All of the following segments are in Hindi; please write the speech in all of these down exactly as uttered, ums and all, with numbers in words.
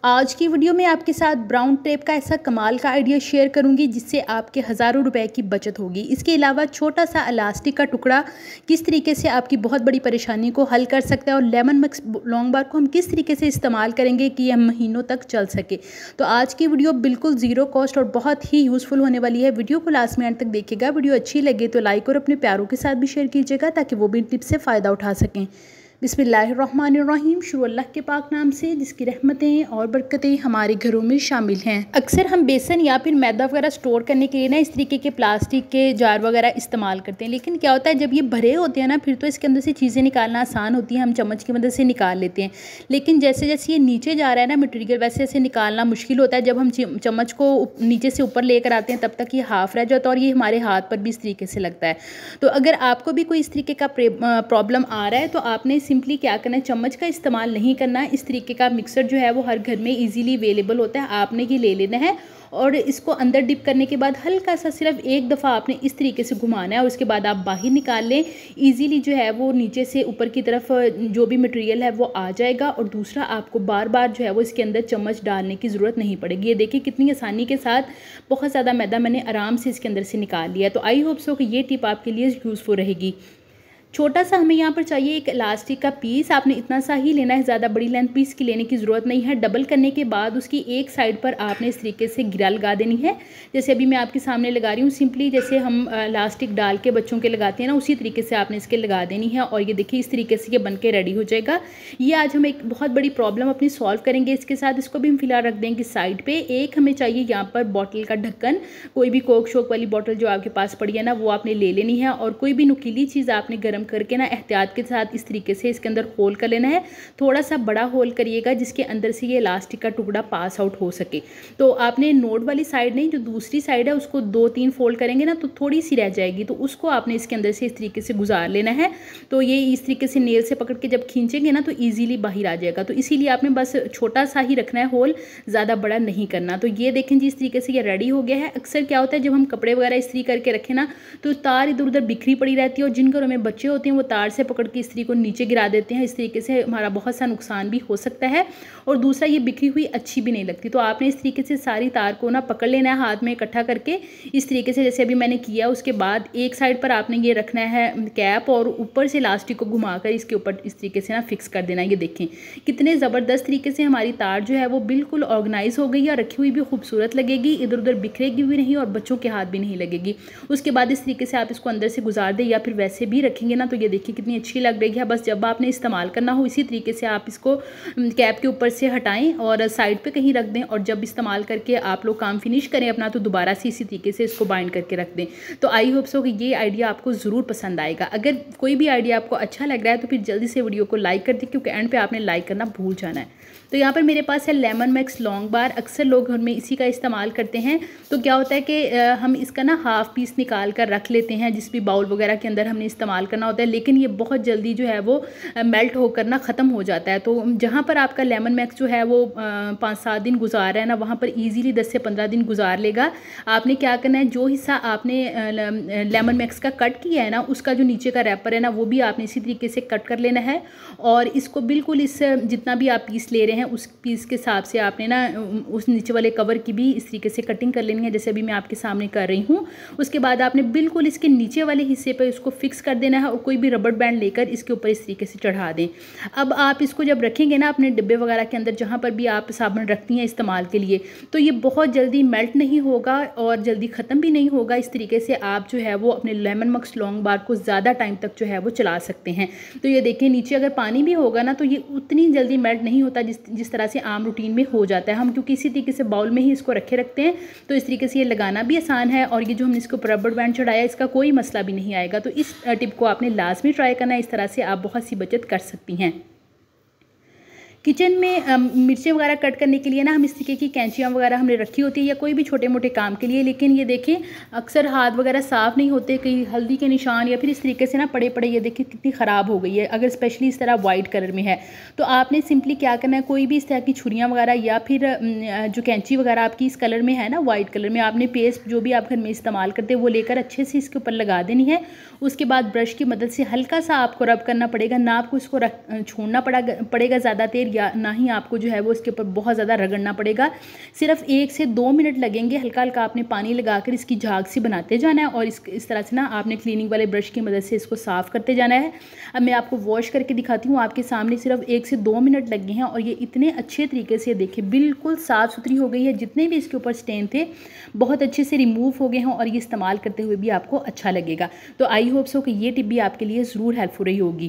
आज की वीडियो में आपके साथ ब्राउन टेप का ऐसा कमाल का आइडिया शेयर करूंगी जिससे आपके हज़ारों रुपए की बचत होगी। इसके अलावा छोटा सा इलास्टिक का टुकड़ा किस तरीके से आपकी बहुत बड़ी परेशानी को हल कर सकता है और लेमन मिक्स लॉन्ग बार को हम किस तरीके से इस्तेमाल करेंगे कि यह महीनों तक चल सके। तो आज की वीडियो बिल्कुल ज़ीरो कॉस्ट और बहुत ही यूज़फुल होने वाली है। वीडियो को लास्ट में एंड तक देखिएगा। वीडियो अच्छी लगे तो लाइक और अपने प्यारों के साथ भी शेयर कीजिएगा ताकि वो भी टिप्स से फ़ायदा उठा सकें। बिस्मिल्लाहिर्रहमानिर्रहीम। शुरू अल्लाह के पाक नाम से जिसकी रहमतें और बरकतें हमारे घरों में शामिल हैं। अक्सर हम बेसन या फिर मैदा वगैरह स्टोर करने के लिए ना इस तरीके के प्लास्टिक के जार वगैरह इस्तेमाल करते हैं, लेकिन क्या होता है जब ये भरे होते हैं ना फिर तो इसके अंदर से चीज़ें निकालना आसान होती है, हम चम्मच की मदद से निकाल लेते हैं। लेकिन जैसे जैसे ये नीचे जा रहा है ना मटेरियल, वैसे वैसे निकालना मुश्किल होता है। जब हम चम्मच को नीचे से ऊपर लेकर आते हैं तब तक ये हाफ रह जाता है और ये हमारे हाथ पर भी इस तरीके से लगता है। तो अगर आपको भी कोई इस तरीके का प्रॉब्लम आ रहा है तो आपने सिंपली क्या करना है, चम्मच का इस्तेमाल नहीं करना है। इस तरीके का मिक्सर जो है वो हर घर में इजीली अवेलेबल होता है, आपने ये ले लेना है और इसको अंदर डिप करने के बाद हल्का सा सिर्फ एक दफ़ा आपने इस तरीके से घुमाना है और उसके बाद आप बाहर निकाल लें। इजीली जो है वो नीचे से ऊपर की तरफ जो भी मटेरियल है वो आ जाएगा और दूसरा आपको बार बार जो है वो इसके अंदर चम्मच डालने की ज़रूरत नहीं पड़ेगी। ये देखिए कितनी आसानी के साथ बहुत ज़्यादा मैदा मैंने आराम से इसके अंदर से निकाल लिया। तो आई होप सो कि ये टिप आपके लिए यूज़फुल रहेगी। छोटा सा हमें यहाँ पर चाहिए एक इलास्टिक का पीस, आपने इतना सा ही लेना है, ज़्यादा बड़ी लेंथ पीस की लेने की ज़रूरत नहीं है। डबल करने के बाद उसकी एक साइड पर आपने इस तरीके से गिरा लगा देनी है, जैसे अभी मैं आपके सामने लगा रही हूँ। सिंपली जैसे हम इलास्टिक डाल के बच्चों के लगाते हैं ना, उसी तरीके से आपने इसके लगा देनी है और ये देखिए इस तरीके से ये बन के रेडी हो जाएगा। ये आज हम एक बहुत बड़ी प्रॉब्लम अपनी सॉल्व करेंगे इसके साथ। इसको भी हम फिलहाल रख देंगे साइड पर। एक हमें चाहिए यहाँ पर बॉटल का ढक्कन, कोई भी कोक शोक वाली बॉटल जो आपके पास पड़ी है ना वो आपने ले लेनी है और कोई भी नुकीली चीज़ आपने गर्म करके ना एहतियात के साथ इस तरीके से इसके अंदर होल कर लेना है। थोड़ा सा बड़ा होल करिएगा जिसके अंदर से ये इलास्टिक का टुकड़ा पास आउट हो सके। तो आपने नोट वाली साइड नहीं, जो दूसरी साइड है उसको दो तीन फोल्ड करेंगे ना तो थोड़ी सी रह जाएगी, तो उसको आपने इसके अंदर से इस तरीके से गुजार लेना है। तो ये इस तरीके से नेल से पकड़ के जब खींचेंगे ना तो ईजिली बाहर आ जाएगा। तो इसीलिए आपने बस छोटा सा ही रखना है होल, ज़्यादा बड़ा नहीं करना। तो ये देखें जी इस तरीके से ये रेडी हो गया है। अक्सर क्या होता है जब हम कपड़े वगैरह इस्त्री करके रखें ना तो तार इधर उधर बिखरी पड़ी रहती है और जिन घरों में बच्चे होते हैं वो तार से पकड़ के इस्त्री को नीचे गिरा देते हैं। इस तरीके से हमारा बहुत सा नुकसान भी हो सकता है और दूसरा ये बिखरी हुई अच्छी भी नहीं लगती। तो आपने इस तरीके से सारी तार को ना पकड़ लेना है हाथ में इकट्ठा करके इस तरीके से, जैसे अभी मैंने किया। उसके बाद एक साइड पर आपने ये रखना है कैप और ऊपर से इलास्टिक को घुमाकर इसके ऊपर इस तरीके से ना फिक्स कर देना। ये देखें कितने ज़बरदस्त तरीके से हमारी तार जो है वो बिल्कुल ऑर्गेनाइज हो गई है, रखी हुई भी खूबसूरत लगेगी, इधर उधर बिखरेगी भी नहीं और बच्चों के हाथ भी नहीं लगेगी। उसके बाद इस तरीके से आप इसको अंदर से गुजार दें या फिर वैसे भी रखेंगे ना तो ये देखिए कितनी अच्छी लग रही है। बस जब आपने इस्तेमाल करना हो इसी तरीके से आप इसको कैप के ऊपर से हटाएं और साइड पे कहीं रख दें और जब इस्तेमाल करके आप लोग काम फिनिश करें अपना तो दोबारा से इसी तरीके से इसको बाइंड करके रख दें। तो आई होप सो कि ये आइडिया आपको ज़रूर पसंद आएगा। अगर कोई भी आइडिया आपको अच्छा लग रहा है तो फिर जल्दी से वीडियो को लाइक कर दें, क्योंकि एंड पे आपने लाइक करना भूल जाना है। तो यहाँ पर मेरे पास है लेमन मैक्स लॉन्ग बार। अक्सर लोग घर में इसी का इस्तेमाल करते हैं। तो क्या होता है कि हम इसका ना हाफ पीस निकाल कर रख लेते हैं जिस भी बाउल वगैरह के अंदर हमने इस्तेमाल करना होता है, लेकिन ये बहुत जल्दी जो है वो मेल्ट होकर ना ख़त्म हो जाता है। तो जहाँ पर आपका लेमन मैक्स जो है वो पाँच सात दिन गुजार रहा है ना, वहाँ पर इजीली दस से पंद्रह दिन गुजार लेगा। आपने क्या करना है, जो हिस्सा आपने लेमन मैक्स का कट किया है ना उसका जो नीचे का रैपर है ना वो भी आपने इसी तरीके से कट कर लेना है और इसको बिल्कुल इस जितना भी आप पीस ले रहे हैं उस पीस के हिसाब से आपने ना उस नीचे वाले कवर की भी इस तरीके से कटिंग कर लेनी है, जैसे अभी मैं आपके सामने कर रही हूँ। उसके बाद आपने बिल्कुल इसके नीचे वाले हिस्से पर इसको फिक्स कर देना है और कोई भी रबड़ बैंड लेकर इसके ऊपर इस तरीके से चढ़ा दें। अब आप इसको जब रखेंगे ना अपने डिब्बे वगैरह के अंदर जहाँ पर भी आप साबुन रखती हैं इस्तेमाल के लिए, तो ये बहुत जल्दी मेल्ट नहीं होगा और जल्दी ख़त्म भी नहीं होगा। इस तरीके से आप जो है वो अपने लेमन मैक्स लॉन्ग बार को ज़्यादा टाइम तक जो है वो चला सकते हैं। तो ये देखिए नीचे अगर पानी भी होगा ना तो ये उतनी जल्दी मेल्ट नहीं होता जिस जिस तरह से आम रूटीन में हो जाता है। हम क्योंकि इसी तरीके से बाउल में ही इसको रखे रखते हैं तो इस तरीके से ये लगाना भी आसान है और ये जो हमने इसको रबड़ बैंड चढ़ाया इसका कोई मसला भी नहीं आएगा। तो इस टिप को आपने लाजमी ट्राई करना है, इस तरह से आप बहुत सी बचत कर सकती हैं। किचन में मिर्चें वगैरह कट करने के लिए ना हम इस तरीके की कैंचियाँ वगैरह हमने रखी होती है या कोई भी छोटे मोटे काम के लिए, लेकिन ये देखें अक्सर हाथ वगैरह साफ़ नहीं होते, कहीं हल्दी के निशान या फिर इस तरीके से ना पड़े पड़े ये देखिए कितनी ख़राब हो गई है। अगर स्पेशली इस तरह वाइट कलर में है तो आपने सिंपली क्या करना है, कोई भी इस तरह की छुरियाँ वगैरह या फिर जो कैंची वगैरह आपकी इस कलर में है ना वाइट कलर में, आपने पेस्ट जो भी आप घर में इस्तेमाल करते हैं वो लेकर अच्छे से इसके ऊपर लगा देनी है। उसके बाद ब्रश की मदद से हल्का सा आपको रब करना पड़ेगा, ना आपको इसको रख छोड़ना पड़ा पड़ेगा ज़्यादा देर या ना ही आपको जो है वो इसके ऊपर बहुत ज़्यादा रगड़ना पड़ेगा। सिर्फ एक से दो मिनट लगेंगे। हल्का हल्का आपने पानी लगाकर इसकी झाग सी बनाते जाना है और इस इस तरह से ना आपने क्लीनिंग वाले ब्रश की मदद से इसको साफ़ करते जाना है। अब मैं आपको वॉश करके दिखाती हूँ। आपके सामने सिर्फ एक से दो मिनट लगे हैं और ये इतने अच्छे तरीके से देखिए बिल्कुल साफ़ सुथरी हो गई है। जितने भी इसके ऊपर स्टेन थे बहुत अच्छे से रिमूव हो गए हैं और ये इस्तेमाल करते हुए भी आपको अच्छा लगेगा। तो आई होप सो कि ये टिप भी आपके लिए ज़रूर हेल्पफुल रही होगी।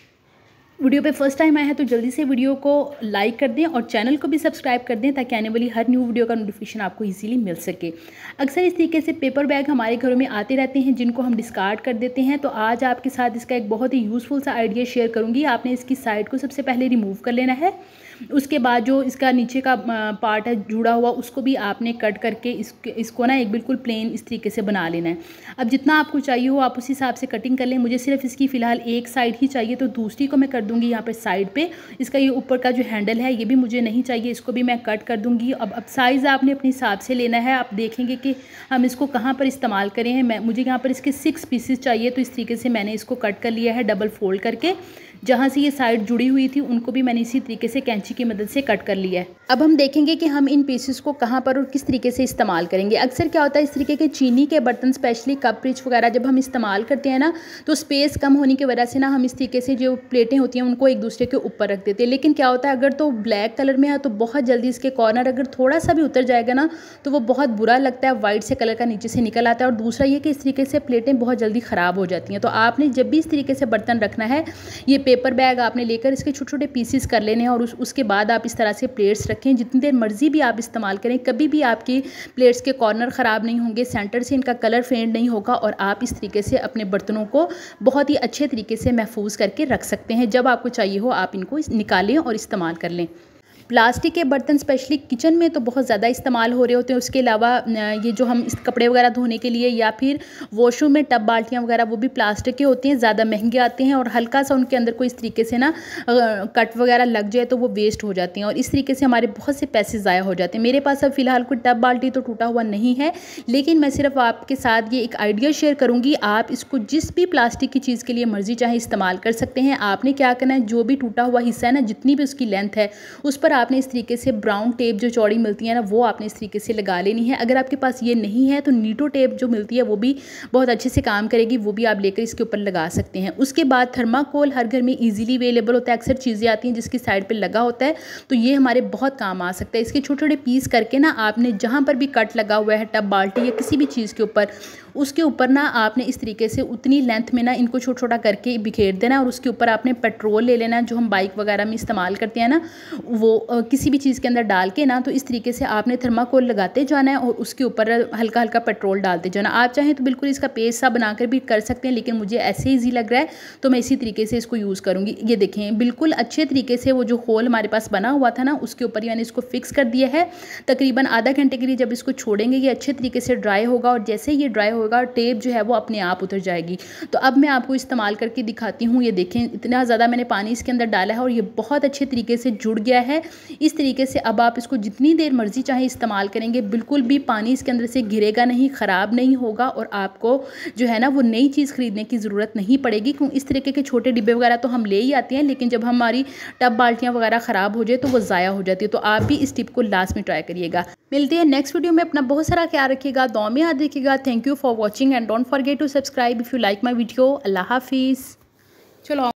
वीडियो पे फर्स्ट टाइम आया है तो जल्दी से वीडियो को लाइक कर दें और चैनल को भी सब्सक्राइब कर दें ताकि आने वाली हर न्यू वीडियो का नोटिफिकेशन आपको इजीली मिल सके। अक्सर इस तरीके से पेपर बैग हमारे घरों में आते रहते हैं जिनको हम डिस्कार्ड कर देते हैं। तो आज आपके साथ इसका एक बहुत ही यूज़फुल सा आइडिया शेयर करूँगी। आपने इसकी साइड को सबसे पहले रिमूव कर लेना है। उसके बाद जो इसका नीचे का पार्ट है जुड़ा हुआ उसको भी आपने कट करके इस इसको ना एक बिल्कुल प्लेन इस तरीके से बना लेना है। अब जितना आपको चाहिए हो आप उस हिसाब से कटिंग कर लें। मुझे सिर्फ इसकी फ़िलहाल एक साइड ही चाहिए तो दूसरी को मैं कर दूंगी यहाँ पे साइड पे। इसका ये ऊपर का जो हैंडल है ये भी मुझे नहीं चाहिए, इसको भी मैं कट कर दूंगी। अब अब साइज़ आपने अपने हिसाब से लेना है। आप देखेंगे कि हम इसको कहाँ पर इस्तेमाल करें हैं। मैं मुझे यहाँ पर इसके सिक्स पीसेस चाहिए तो इस तरीके से मैंने इसको कट कर लिया है डबल फोल्ड करके। जहाँ से ये साइड जुड़ी हुई थी उनको भी मैंने इसी तरीके से कैंची की मदद से कट कर लिया है। अब हम देखेंगे कि हम इन पीसेस को कहाँ पर और किस तरीके से इस्तेमाल करेंगे। अक्सर क्या होता है इस तरीके के चीनी के बर्तन स्पेशली कप रिच वगैरह जब हम इस्तेमाल करते हैं ना तो स्पेस कम होने की वजह से ना हम इस तरीके से जो प्लेटें होती हैं उनको एक दूसरे के ऊपर रख देते हैं। लेकिन क्या होता है अगर तो ब्लैक कलर में है तो बहुत जल्दी इसके कॉर्नर अगर थोड़ा सा भी उतर जाएगा ना तो वो बहुत बुरा लगता है, वाइट से कलर का नीचे से निकल आता है। और दूसरा ये कि इस तरीके से प्लेटें बहुत जल्दी ख़राब हो जाती हैं। तो आपने जब भी इस तरीके से बर्तन रखना है ये पेपर बैग आपने लेकर इसके छोटे छोटे पीसेस कर लेने हैं और उस, उसके बाद आप इस तरह से प्लेट्स रखें। जितनी देर मर्जी भी आप इस्तेमाल करें कभी भी आपकी प्लेट्स के कॉर्नर ख़राब नहीं होंगे, सेंटर से इनका कलर फेड नहीं होगा और आप इस तरीके से अपने बर्तनों को बहुत ही अच्छे तरीके से महफूज करके रख सकते हैं। जब आपको चाहिए हो आप इनको निकालें और इस्तेमाल कर लें। प्लास्टिक के बर्तन स्पेशली किचन में तो बहुत ज़्यादा इस्तेमाल हो रहे होते हैं। उसके अलावा ये जो हम इस कपड़े वगैरह धोने के लिए या फिर वॉशरूम में टब बाल्टियाँ वगैरह वो भी प्लास्टिक के होते हैं, ज़्यादा महंगे आते हैं और हल्का सा उनके अंदर कोई इस तरीके से ना कट वगैरह लग जाए तो वो वेस्ट हो जाती हैं और इस तरीके से हमारे बहुत से पैसे ज़ाया हो जाते हैं। मेरे पास अब फ़िलहाल कोई टब बाल्टी तो टूटा हुआ नहीं है लेकिन मैं सिर्फ आपके साथ ये एक आइडिया शेयर करूँगी। आप इसको जिस भी प्लास्टिक की चीज़ के लिए मर्जी चाहे इस्तेमाल कर सकते हैं। आपने क्या करना है जो भी टूटा हुआ हिस्सा है ना जितनी भी उसकी लेंथ है उस पर आपने इस तरीके से ब्राउन टेप जो चौड़ी मिलती है ना वो आपने इस तरीके से लगा लेनी है। अगर आपके पास ये नहीं है तो नीटो टेप जो मिलती है वो भी बहुत अच्छे से काम करेगी, वो भी आप लेकर इसके ऊपर लगा सकते हैं। उसके बाद थर्माकोल हर घर में इजीली अवेलेबल होता है। अक्सर चीज़ें आती हैं जिसकी साइड पे लगा होता है तो ये हमारे बहुत काम आ सकता है। इसके छोटे छोटे पीस करके ना आपने जहाँ पर भी कट लगा हुआ है टब बाल्टी या किसी भी चीज़ के ऊपर उसके ऊपर ना आपने इस तरीके से उतनी लेंथ में ना इनको छोटा छोटा करके बिखेर देना और उसके ऊपर आपने पेट्रोल ले लेना जो हम बाइक वगैरह में इस्तेमाल करते हैं ना वो आ, किसी भी चीज़ के अंदर डाल के ना तो इस तरीके से आपने थर्माकोल लगाते जाना है और उसके ऊपर हल्का हल्का पेट्रोल डालते जाना। आप चाहें तो बिल्कुल इसका पेस्ट सा बनाकर भी कर सकते हैं लेकिन मुझे ऐसे ईजी लग रहा है तो मैं इसी तरीके से इसको यूज़ करूँगी। ये देखें बिल्कुल अच्छे तरीके से वो जो होल हमारे पास बना हुआ था ना उसके ऊपर मैंने इसको फिक्स कर दिया है। तकरीबन आधा घंटे के लिए जब इसको छोड़ेंगे ये अच्छे तरीके से ड्राई होगा और जैसे ये ड्राई होगा टेप जो है वो अपने आप उतर जाएगी। तो अब मैं आपको इस्तेमाल करके दिखाती हूँ। ये देखें इतना ज़्यादा मैंने पानी इसके अंदर डाला है और ये बहुत अच्छे तरीके से जुड़ गया है। इस तरीके से अब आप इसको जितनी देर मर्जी चाहे इस्तेमाल करेंगे बिल्कुल भी पानी इसके अंदर से गिरेगा नहीं, ख़राब नहीं होगा और आपको जो है ना वो नई चीज़ ख़रीदने की ज़रूरत नहीं पड़ेगी। क्योंकि इस तरीके के छोटे डिब्बे वगैरह तो हम ले ही आते हैं लेकिन जब हमारी टब बाल्टियाँ वगैरह ख़राब हो जाए तो वो ज़ाया हो जाती है। तो आप भी इस टिप को लास्ट में ट्राई करिएगा। मिलते हैं नेक्स्ट वीडियो में। अपना बहुत सारा ख्याल रखिएगा, दुआ में याद रखिएगा। Thank you for watching and don't forget to subscribe if you like my video. अल्लाह हाफिज़। चलो।